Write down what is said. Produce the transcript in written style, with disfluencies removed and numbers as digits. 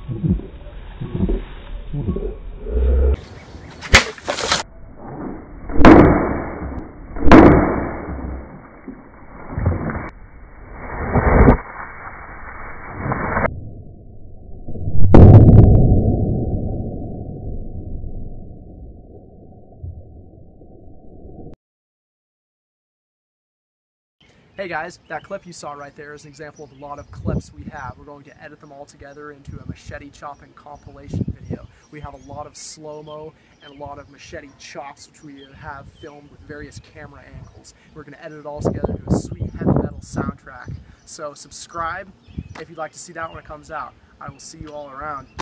Hey guys, that clip you saw right there is an example of a lot of clips we have. We're going to edit them all together into a machete chopping compilation video. We have a lot of slow-mo and a lot of machete chops which we have filmed with various camera angles. We're going to edit it all together into a sweet heavy metal soundtrack. So subscribe if you'd like to see that when it comes out. I will see you all around.